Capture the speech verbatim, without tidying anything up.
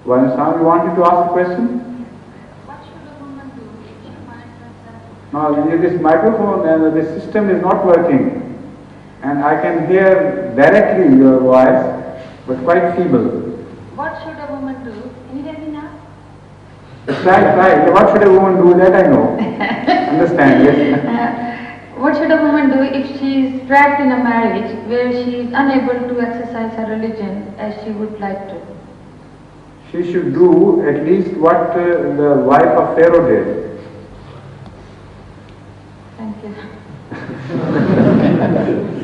Well, Sam, you wanted to ask a question? What should a woman do if she finds herself? No, this microphone and this system is not working. And I can hear directly your voice, but quite feeble. What should a woman do? Can you hear me now? Right, right. What should a woman do? That I know. Understand, yes. Uh, what should a woman do if she is trapped in a marriage where she is unable to exercise her religion as she would like to? She should do at least what uh, the wife of Pharaoh did. Thank you.